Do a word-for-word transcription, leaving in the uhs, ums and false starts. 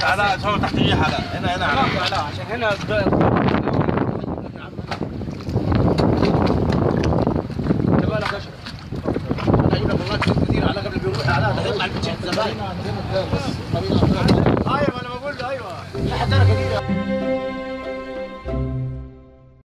علاء سوي تحتيه علاء هنا هنا علاء علاء عشان هنا تبالك اشرب انا اجيب لك والله كثير علاء قبل بيروح علاء يطلع الزباين ايوه انا بقول له ايوه لا حتى انا